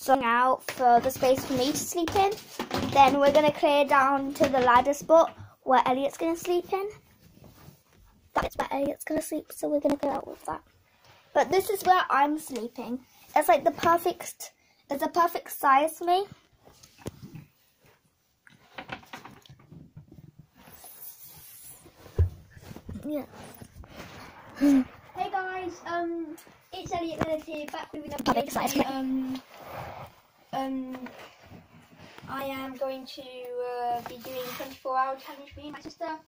sorting out for the space for me to sleep in. Then we're going to clear down to the ladder spot where Elliot's going to sleep in. That's where Elliot's going to sleep, so we're going to clear out with that. But this is where I'm sleeping. It's like the perfect size for me. Yeah. Hey guys, it's Elliot Leonard here, back with another Public size. I am going to be doing 24-hour challenge for me and my sister.